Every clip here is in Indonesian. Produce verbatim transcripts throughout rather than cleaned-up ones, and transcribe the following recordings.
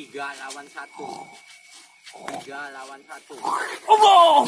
Tiga lawan satu. Tiga lawan satu. Allah.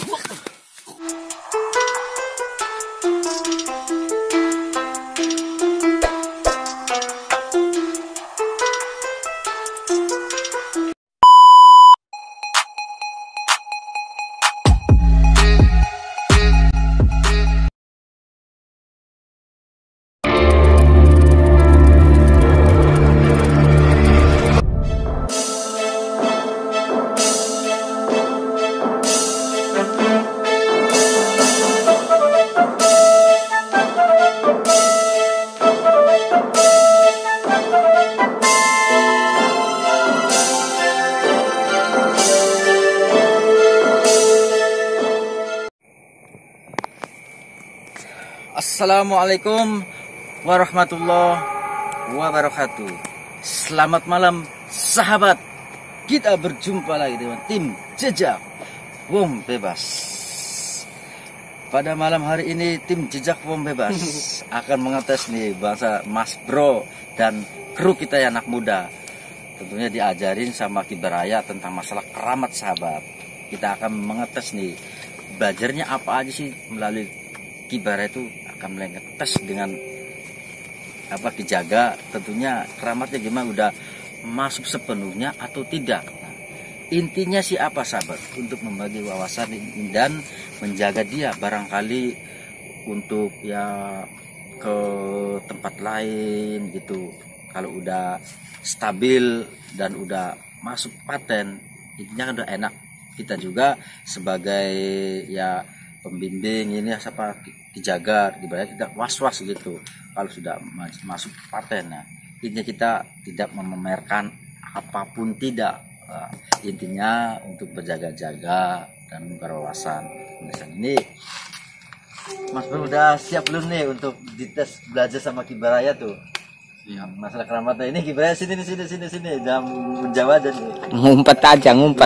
Assalamualaikum warahmatullahi wabarakatuh. Selamat malam sahabat. Kita berjumpa lagi dengan tim Jejak Wong Bebas. Pada malam hari ini tim Jejak Wong Bebas akan mengetes nih bahasa Mas Bro dan kru kita ya anak muda. Tentunya diajarin sama Kibaraya tentang masalah keramat sahabat. Kita akan mengetes nih belajarnya apa aja sih melalui Kibaraya itu akan mengetes dengan apa Kijaga, tentunya keramatnya gimana, udah masuk sepenuhnya atau tidak. Nah, intinya sih apa sahabat, untuk membagi wawasan dan menjaga dia barangkali untuk ya ke tempat lain gitu. Kalau udah stabil dan udah masuk paten, intinya kan udah enak. Kita juga sebagai ya pembimbing ini siapa Kijaga, Kibaraya tidak was-was gitu kalau sudah masuk paten. Nah, intinya kita tidak memamerkan apapun, tidak. Uh, intinya untuk berjaga-jaga dan berwawasan. Nah, ini Mas Bro udah siap belum nih untuk dites belajar sama Kibaraya tuh? Ya, masalah keramatnya ini Kibaraya sini sini sini sini jangan menjawab aja nih. Ngumpet aja, ngumpet.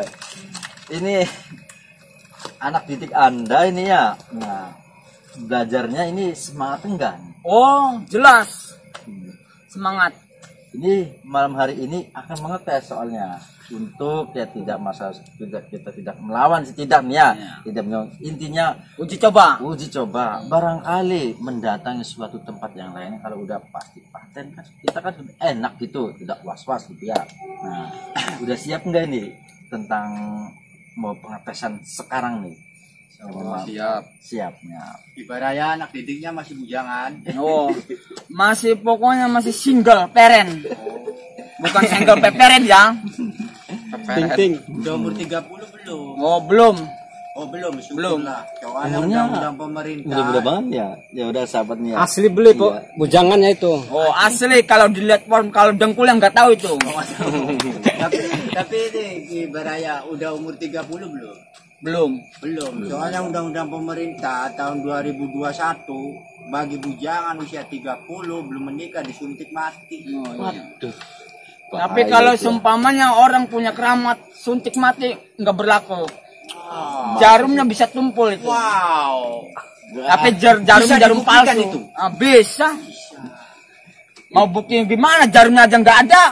Ini anak didik Anda ini ya. Nah, belajarnya ini semangat enggak? Oh, jelas. Semangat. Ini malam hari ini akan mengetes soalnya. Untuk ya tidak masalah tidak kita tidak melawan setidaknya, ya. Tidak menyong, intinya uji coba. Uji coba. Barangkali mendatangi suatu tempat yang lain kalau udah pasti paten kan kita kan enak gitu, tidak was-was gitu ya. Nah, udah siap enggak ini tentang mau pengetesan sekarang nih? Oh, siap. Siapnya. Kibaraya anak didiknya masih bujangan. Oh, masih pokoknya masih single parent. Oh. Bukan single peperen ya. Ting-ting. Udah umur tiga puluh belum? Oh, belum. Oh, belum. Belum. Soalnya undang-undang pemerintah. Udah banget ya. Ya udah sahabatnya. Asli beli kok. Iya. Bujangannya itu. Oh, asli kalau dilihat form kalau dengkul yang nggak tahu itu. tapi tapi ini Kibaraya udah umur tiga puluh belum? Belum. Belum. Soalnya undang-undang pemerintah tahun dua ribu dua puluh satu bagi bujangan usia tiga puluh belum menikah disuntik mati. Oh, iya. Waduh. Tapi kalau seumpamanya orang punya keramat suntik mati nggak berlaku. Oh. Jarumnya bisa tumpul itu. Wow. Tapi jar jarum bisa jarum palsu itu. Ah, bisa. bisa. Mau bukti gimana? Jarumnya aja nggak ada.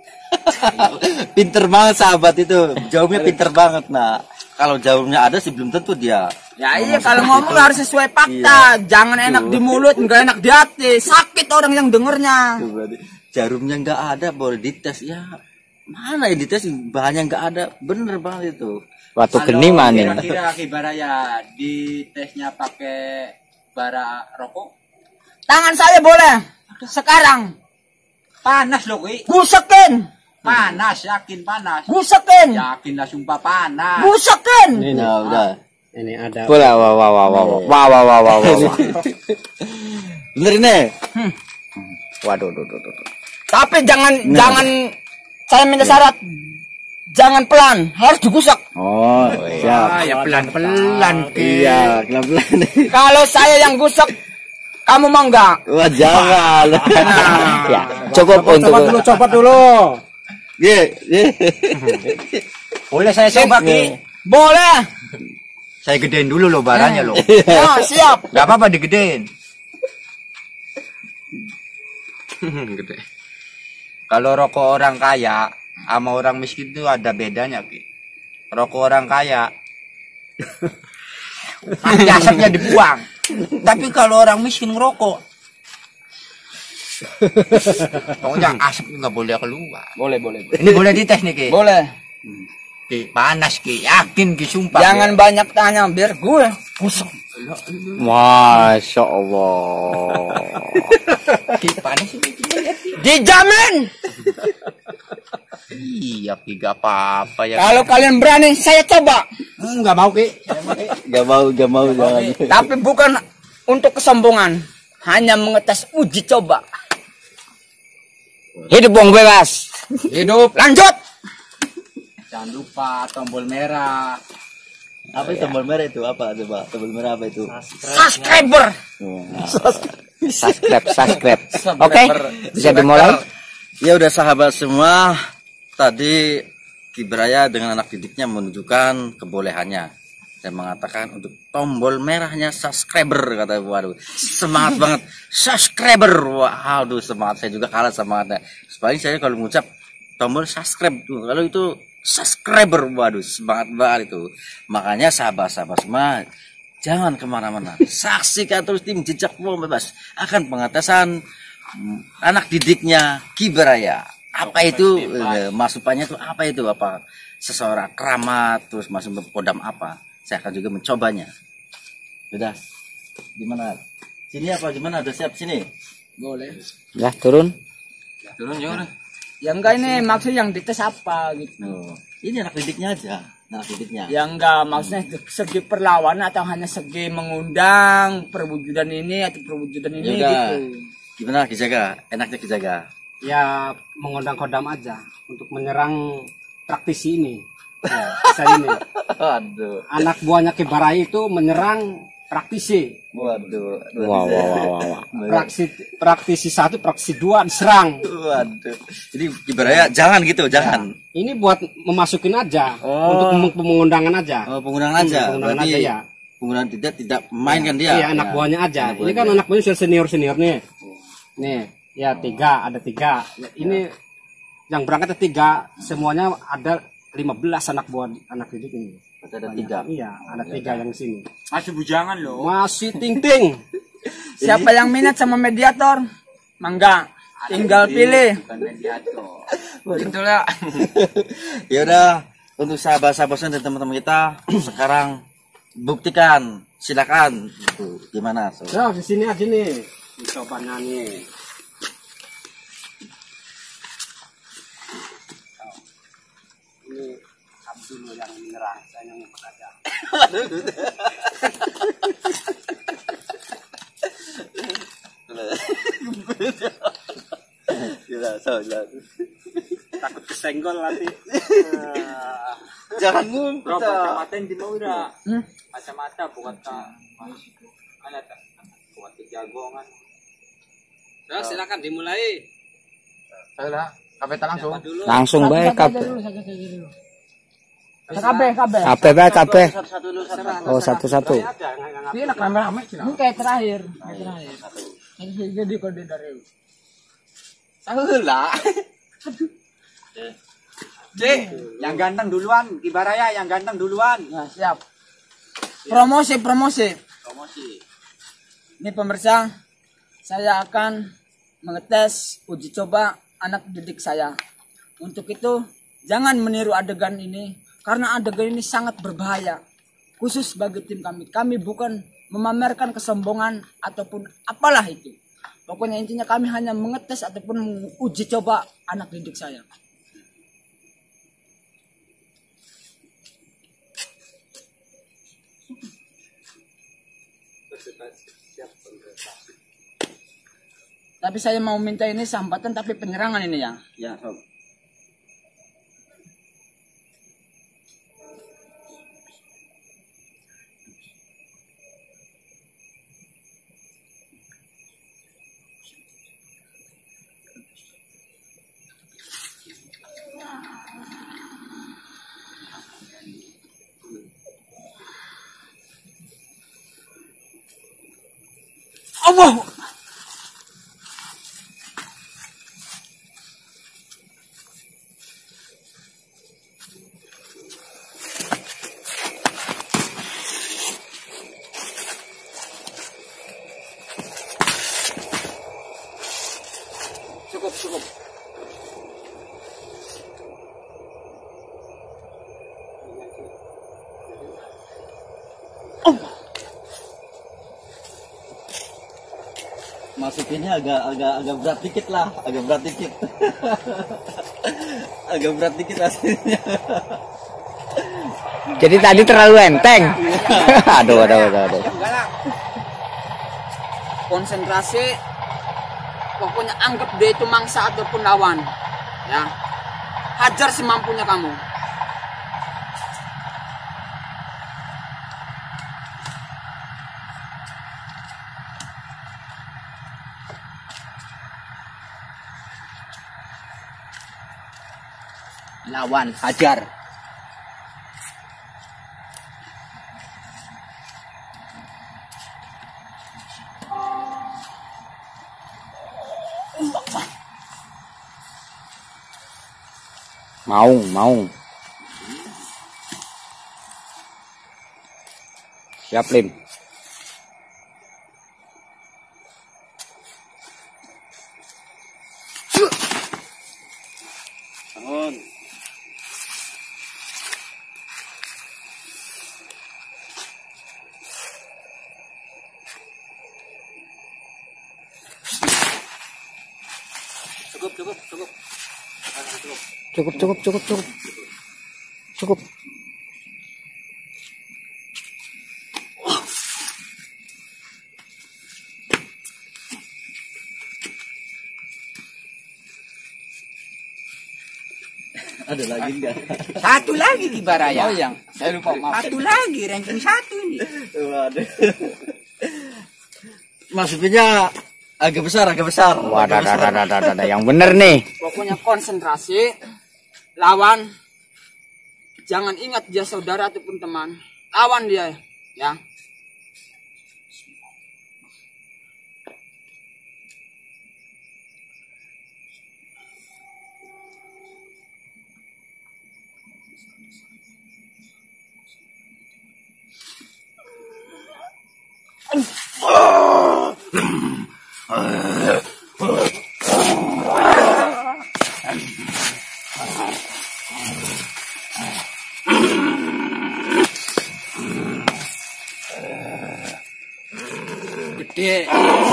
Pinter banget sahabat itu. Jawabnya pinter banget. Nah, kalau jawabnya ada sih belum tentu dia. Ya iya, kalau ngomong itu harus sesuai fakta. Iya. Jangan enak Tuh. Di mulut, nggak enak di hati. Sakit orang yang dengernya. Jarumnya nggak ada, boleh dites ya. Mana yang dites bahannya nggak ada, bener banget itu. Waktu geni mana? Kira-kira Kibaraya di tesnya pakai bara rokok? Tangan saya boleh. Sekarang. Panas loh, Ki. Gusekin. Panas, yakin panas. Gusekin. Yakin lah sumpah panas. Gusekin. Ini nah, udah. Ini ada. Boleh, wah wah wah wah wah wah wah wah wah. Bener ini. Hmm. Waduh, waduh, waduh, waduh. Tapi jangan nah. jangan saya minta syarat. Jangan pelan, harus digusek. Oh, siap. Ah, ya pelan-pelan. Iya, pelan-pelan. Kalau saya yang gusek, kamu mau enggak? Wah, jangan. Nah. Ya, cukup untuk coba dulu, coba dulu. Ye, ye. Boleh saya coba, Ki? Boleh. Saya gedein dulu loh barangnya loh. Ya, siap. Gak apa-apa digedein. Gede. Kalau rokok orang kaya sama orang miskin itu ada bedanya, Ki. Rokok orang kaya pasti asapnya dibuang. Tapi kalau orang miskin ngerokok, pokoknya asap nggak boleh keluar. Boleh, boleh. Ini boleh dites nih, Ki. Boleh. Ki, panas, Ki. Yakin, Ki, sumpah. Jangan Ki. banyak tanya biar gue busuk. Masya Allah. Ki, panas ini. Dijamin. Iya, Ki, gak apa-apa ya. Kalau kalian berani, saya coba. Enggak mau, Ki. Saya mau, Ki. Gak mau, gak mau, jangan. Tapi bukan untuk kesombongan. Hanya mengetes uji coba. Hidup buang bebas. Hidup. Lanjut. Jangan lupa tombol merah. Apa itu tombol merah itu? Apa coba? Tombol merah apa itu? Subscriber. Subscribe, subscribe. Oke, bisa dimulai. Ya udah sahabat semua, tadi Kibraya dengan anak didiknya menunjukkan kebolehannya dan mengatakan untuk tombol merahnya subscriber, kata waduh semangat banget subscriber. Waduh semangat, saya juga kalah semangatnya. Paling saya kalau mengucap tombol subscribe tuh, kalau itu subscriber, waduh semangat banget itu. Makanya sahabat-sahabat semua jangan kemana-mana, saksikan terus tim Jejak Uang Bebas akan pengetesan anak didiknya Kibraya. Apa itu eh, masukannya itu apa itu, apa seseorang keramat terus masuk ke kodam apa, saya akan juga mencobanya. Sudah gimana sini apa gimana, udah siap sini? Boleh. Ya, turun. Turun ya udah. Ya enggak, ini maksud yang dites apa gitu. Oh, ini anak didiknya aja, anak didiknya. Ya enggak, maksudnya segi perlawanan atau hanya segi mengundang perwujudan ini atau perwujudan ini Yaudah. gitu. Gimana Kijaga? Enaknya Kijaga? Ya mengundang kodam aja untuk menyerang praktisi ini. Ya, saya ini Waduh, anak buahnya Kibraya itu menyerang praktisi. waduh, Wow, wow, wow, wow. Praktisi praktisi satu, praktisi dua diserang. Waduh. Jadi Kibraya jangan gitu, jangan. Ini buat memasukin aja, Oh. untuk pengundangan aja. Oh, penggunaan aja. Penggunaan Berarti aja ya. penggunaan tidak tidak mainkan dia. Iya, anak Ya. buahnya aja. Anak Ini kan buahnya. anak buahnya sudah senior senior nih. Nih, ya tiga, ada tiga. Ya, ini yang berangkat ada tiga, semuanya ada lima belas anak buah anak didik ini. Berarti ada tiga. Iya, ada tiga yang sini. Masih bujangan loh. Masih ting ting. Siapa yang minat sama mediator? Mangga, tinggal pilih. Bukan mediator. Itulah. Ya udah, untuk sahabat-sahabat dan teman-teman kita sekarang buktikan, silakan. Itu gimana? So? Nah, di sini aja nih. Coba nih. Ini Abdul yang menyerang, saya yang ngikut aja. Gila, so, gila. Takut kesenggol nanti. Jangan ngumpet. Bro, kacamata yang di mau dah. Hmm? Kacamata buat ka. Ada tak? Buat jagongan. Nah, silakan dimulai. Sudah, kapeta langsung. Langsung baik kape. Kabe, kabe. Kape baik kape. Oh, satu-satu. Ini nak rame-rame. Ini kayak terakhir. Kayak terakhir. Ini jadi kode dari. Salah. Cek, yang ganteng duluan, Kibraya yang ganteng duluan. Nah, siap. Promosi, promosi. Promosi. Ini pemirsa, saya akan mengetes uji coba anak didik saya. Untuk itu, jangan meniru adegan ini, karena adegan ini sangat berbahaya. Khusus bagi tim kami. Kami bukan memamerkan kesombongan ataupun apalah itu. Pokoknya intinya kami hanya mengetes ataupun uji coba anak didik saya. Tapi saya mau minta ini sambatan tapi penyerangan ini ya. Ya, sob. Allah. cukup. Oh. Masukinnya agak agak agak berat dikit lah, agak berat dikit. Agak berat dikit hasilnya. Jadi tadi terlalu enteng. Aduh, aduh, aduh, aduh. Konsentrasi, pokoknya anggap dia itu mangsa ataupun lawan, ya. Hajar semampunya kamu. Lawan, hajar. Mau, mau. Siap, Lim. Cukup, cukup, cukup. Cukup, cukup, cukup, cukup. Cukup. Ada lagi enggak? Satu lagi Kibaraya. Oh yang, saya lupa maaf. Satu lagi, ranking satu ini. Waduh. Masukinnya agak besar, agak besar. Wadah, wadah, wadah, wadah, yang bener nih. Pokoknya konsentrasi, lawan. Jangan ingat dia saudara ataupun teman. Lawan dia, ya. Gede.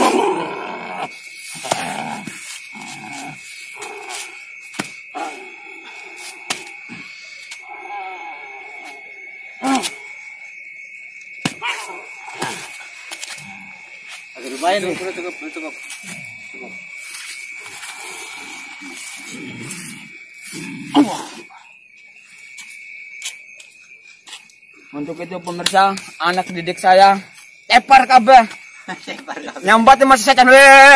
Agak lumayan nih. Cukup, cukup, cukup. Cukup. Untuk itu pemirsa, anak didik saya tepar kabeh. Nyambat masih setan.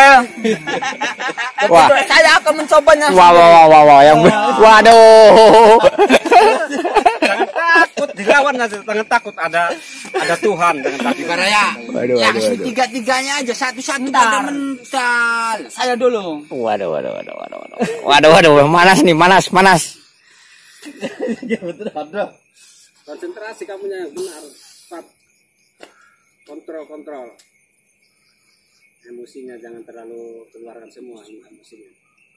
Wah. Saya akan mencobanya. Wah, wah, wah, wah, wah, yang waduh. Jangan takut dilawan aja, jangan takut ada ada Tuhan, jangan takut. Kibaraya. Waduh, Yang waduh, waduh. tiga-tiganya aja, satu-satu Bentar. pada mental. Saya dulu. Waduh, waduh, waduh, waduh, waduh. Waduh, waduh, manas nih, manas, manas. Ya betul ada. Konsentrasi kamu yang benar, Pat. Kontrol, kontrol. Emosinya jangan terlalu keluarkan semua emosinya.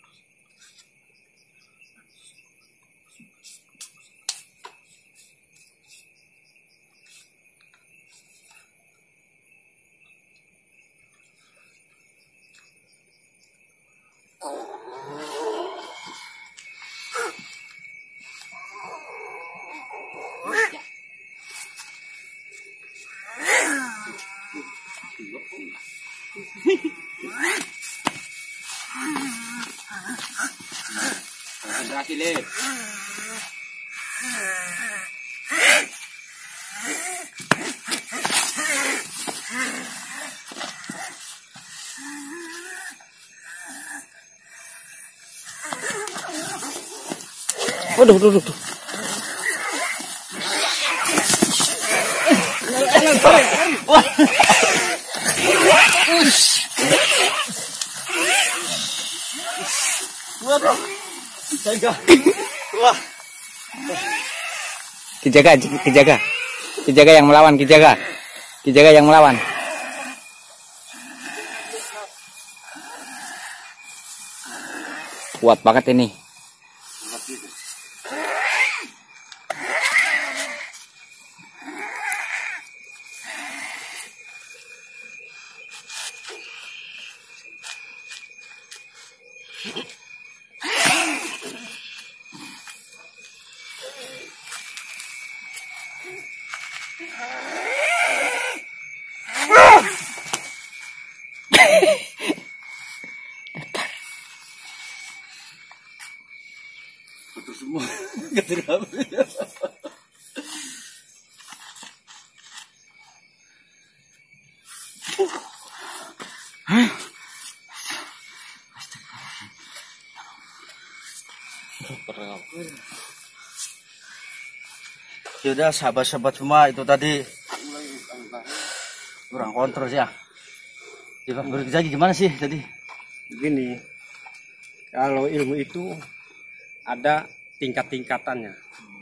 Konsentrasi, Le. Waduh, waduh, waduh. Jaga. Wah. Kijaga, Kijaga. Kijaga yang melawan, Kijaga. Kijaga yang melawan. kuat banget ini. Betul semua. Ketika Yaudah sahabat-sahabat semua, itu tadi kurang kontrol ya. Coba menurut Jaki gimana sih tadi? Begini, kalau ilmu itu ada tingkat-tingkatannya.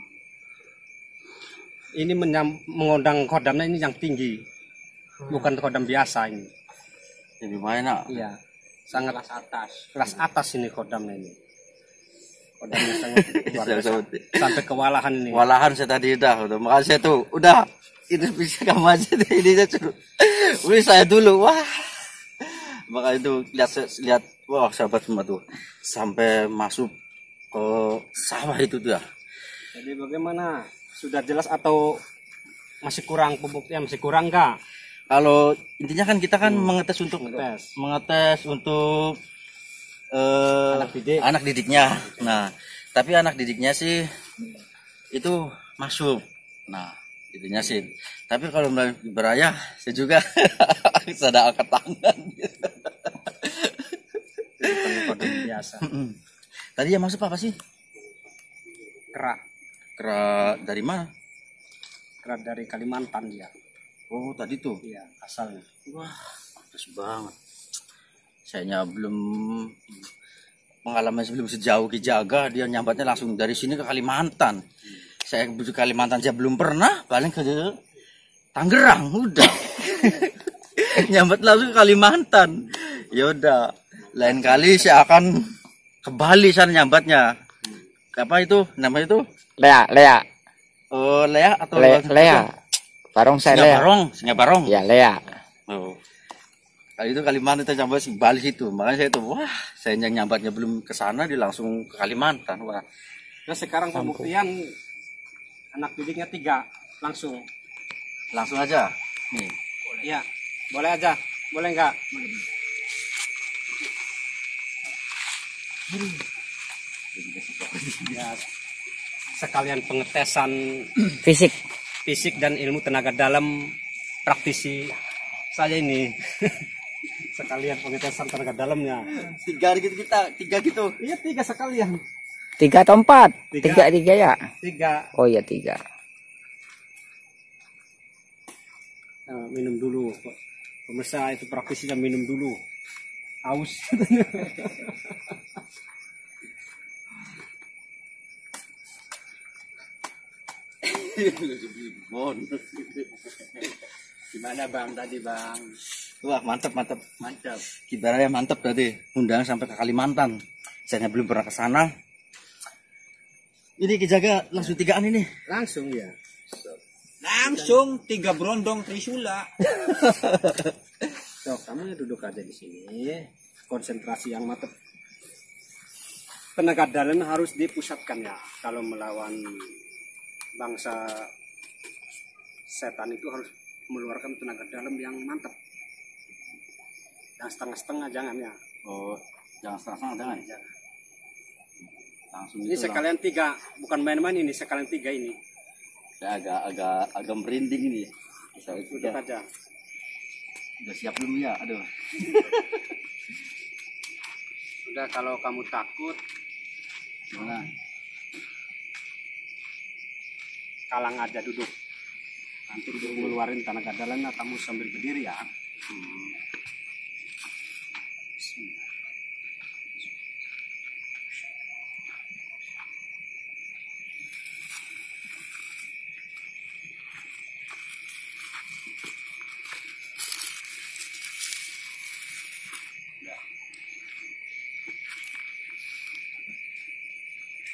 Ini menyam, mengundang kodamnya ini yang tinggi, bukan kodam biasa ini. Jadi mana? Iya, sangat kelas atas. Kelas atas ini kodamnya ini. Kodamnya sangat luar biasa. Sampai kewalahan ini. Walahan saya tadi udah, udah makasih tuh, udah. Ini bisa kamu aja deh, ini saya suruh. Wih saya dulu, wah. Maka itu lihat lihat, wah sahabat semua tuh, sampai masuk ke sawah itu tuh ya. Jadi bagaimana? Sudah jelas atau masih kurang pembuktian, masih kurang kah? Kalau intinya kan kita kan hmm. mengetes untuk Mengetes. mengetes untuk eh, Anak didik. anak didiknya. Nah, tapi anak didiknya sih itu masuk. Nah, intinya sih. Tapi kalau melalui beraya, saya juga sudah angkat tangan. Kodam biasa. Tadi yang masuk apa sih? Kera. Kera dari mana? Kera dari Kalimantan dia. Oh, tadi tuh. Iya, asalnya. Wah, bagus banget. Sayanya belum pengalaman sebelum sejauh Ki Jaga, dia nyambatnya langsung dari sini ke Kalimantan. Saya ke Kalimantan saya belum pernah, paling ke Tangerang udah. Nyambat langsung ke Kalimantan. Ya udah, lain kali saya akan ke Bali sana nyambatnya. Apa itu? Nama itu? Lea, Lea. Oh, Lea atau Le, Lea. Barong saya Singa Lea. Barong, Singa Barong. Ya, Lea. Oh. Kali itu Kalimantan kita nyambat di Bali situ. Makanya saya tuh, wah, saya yang nyambatnya belum ke sana, dia langsung ke Kalimantan. Wah. Nah sekarang pembuktian anak didiknya tiga langsung. Langsung aja. Nih. Iya, boleh aja, boleh enggak? Ya, sekalian pengetesan Fisik. fisik dan ilmu tenaga dalam praktisi saya ini. Sekalian pengetesan tenaga dalamnya. Tiga gitu kita, tiga gitu. Iya tiga sekalian. Tiga atau empat? Tiga. Tiga, tiga ya? Tiga. Oh iya, tiga. Nah, minum dulu. Pemirsa itu praktisinya minum dulu. Haus. Gimana bang tadi bang? Wah, mantap, mantap. Mantap. Kibarnya mantap tadi. Undangan sampai ke Kalimantan. Saya belum pernah ke sana. Ini Ki Jaga langsung tigaan ini. Langsung ya. Langsung tiga berondong Trisula. So, kamu duduk aja di sini. Konsentrasi yang mantap. Tenaga dalam harus dipusatkan ya. Kalau melawan bangsa setan itu harus mengeluarkan tenaga dalam yang mantap. Yang setengah-setengah jangan ya. Oh, jangan setengah-setengah jangan. Langsung Ini itu sekalian tiga, bukan main-main ini, sekalian tiga ini. Saya agak agak agak merinding ini. Saya Duduk udah, aja. udah siap belum ya? Aduh. Udah kalau kamu takut, Gimana? kalang aja duduk. Nanti untuk ngeluarin tenaga dalamnya kamu sambil berdiri ya. Hmm.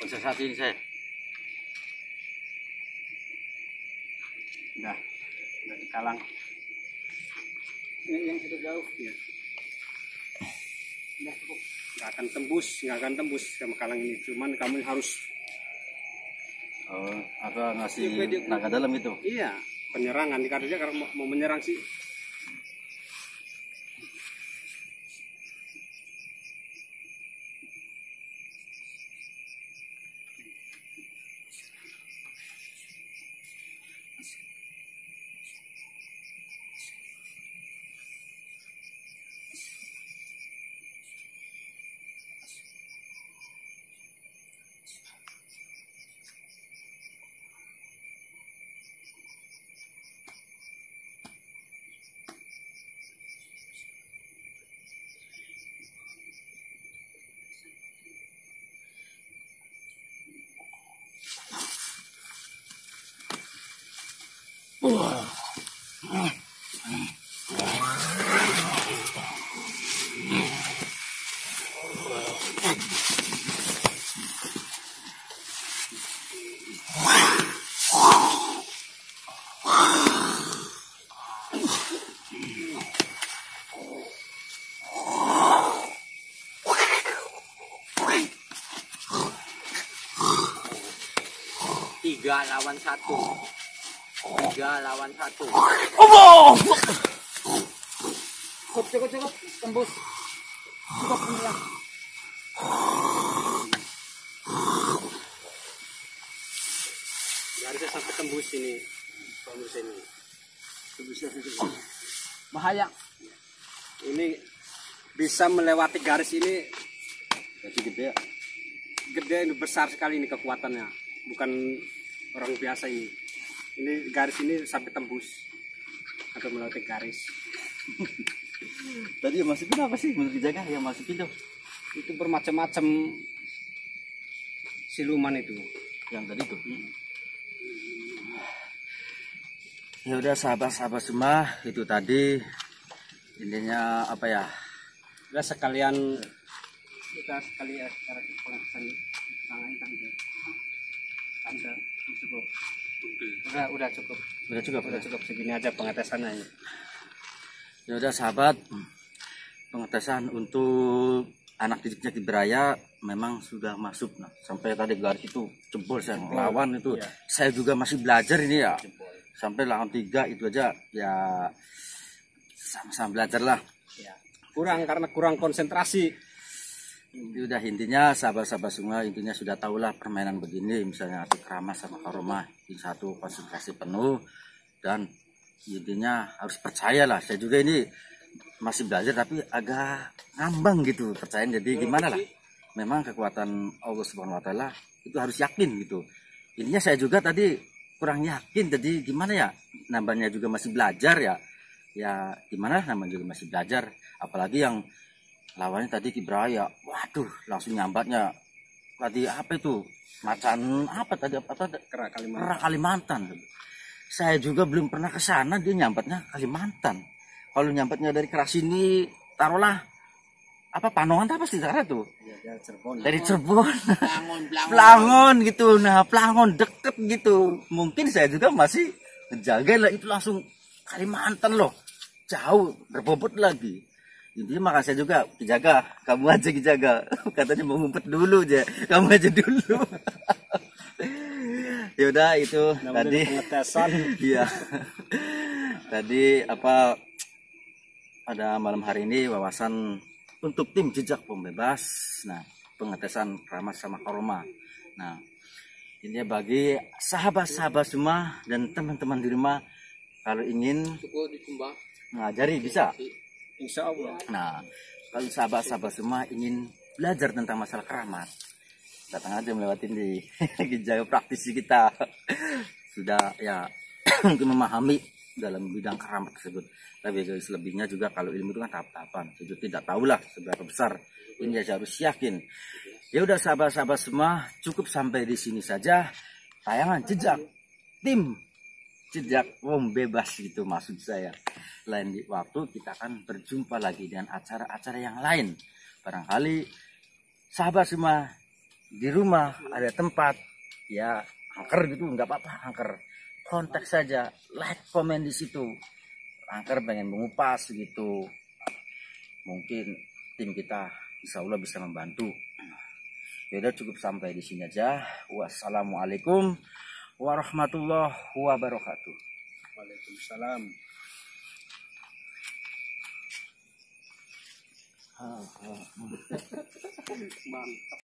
Konsentrasi ini saya. Udah, udah dikalang. Ini yang sudah jauh. Ya. Nggak akan tembus, nggak akan tembus sama kalang ini. Cuman kamu harus Oh, apa ngasih naga dalam itu? iya penyerangan di karena karena mau, mau menyerang sih. Tiga lawan satu. Tiga lawan satu. Cukup, cukup, cukup. Tembus. Cukup ini lah. Garisnya sampai tembus ini. Tembus ini. Tembusnya sedikit. Bahaya. Ini bisa melewati garis ini. Jadi gede ya. Gede ini besar sekali ini kekuatannya. Bukan orang biasa ini. Ini garis ini sampai tembus atau melewati garis. Tadi yang masukin apa sih menurut Jaga yang masukin tuh? Itu bermacam-macam siluman itu. Yang tadi tuh. Ya udah sahabat-sahabat semua, itu tadi intinya apa ya? Udah sekalian kita sekali ya secara pengawasan tangan tanda tanda cukup. Udah udah cukup. Udah cukup, Udah cukup segini aja pengetesannya. Ya udah sahabat, pengetesan untuk anak didiknya Kiberaya memang sudah masuk. Nah, sampai tadi garis itu jebol saya ngelawan itu. Iya. Saya juga masih belajar ini ya. Sampai lawan tiga itu aja ya sama-sama belajar lah. Ya. Kurang karena kurang konsentrasi. Ini udah intinya sahabat-sahabat semua intinya sudah tahulah permainan begini, misalnya Atik Ramah sama Karomah ini satu konsentrasi penuh dan intinya harus percaya lah. Saya juga ini masih belajar tapi agak ngambang gitu percaya, jadi gimana lah, memang kekuatan Allah Subhanahu Wa Taala itu harus yakin gitu. Intinya saya juga tadi kurang yakin, jadi gimana ya, namanya juga masih belajar ya, ya gimana namanya juga masih belajar, apalagi yang lawannya tadi Kiberaya, waduh langsung nyambatnya tadi apa itu macan apa tadi apa tadi Kerak Kalimantan. Kerak Kalimantan. Saya juga belum pernah ke sana, dia nyambatnya Kalimantan. Kalau nyambatnya dari keras sini taruhlah apa Panongan apa sih cara tuh? Ya, Cirebon. Dari Cirebon. Pelangon, pelangon. Pelangon gitu. Nah, Pelangon deket gitu. Mungkin saya juga masih menjaga lah, itu langsung Kalimantan loh. Jauh, berbobot lagi. Jadi maka saya juga dijaga, kamu aja dijaga. Katanya mau ngumpet dulu aja, kamu aja dulu. Ya udah itu Namanya tadi pengetesan. iya. Tadi apa pada malam hari ini wawasan untuk tim jejak pembebas. Nah, pengetesan Ramah sama Karomah. Nah, ini bagi sahabat-sahabat semua dan teman-teman di rumah kalau ingin mengajari bisa. Insya Allah. Nah, kalau sahabat-sahabat semua ingin belajar tentang masalah keramat, datang aja melewatin di jaga praktisi kita. Sudah ya untuk memahami dalam bidang keramat tersebut. Tapi selebihnya juga kalau ilmu itu kan tahap-tahapan. Itu tidak tahulah seberapa besar. Ini aja harus yakin. Ya udah sahabat-sahabat semua, cukup sampai di sini saja tayangan jejak tim jejak pembebas gitu maksud saya. Lain di waktu kita akan berjumpa lagi dengan acara-acara yang lain. Barangkali sahabat semua di rumah ada tempat ya angker gitu nggak apa-apa, angker kontak saja, like komen di situ, angker pengen mengupas gitu, mungkin tim kita insya Allah bisa membantu. Ya cukup sampai di sini aja. Wassalamualaikum warahmatullahi wabarakatuh. Waalaikumsalam. Mantap.